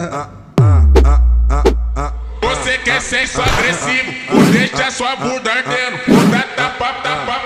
Você quer sexo agressivo, ou deixa sua bunda ardendo, ou dá tapa, tapa.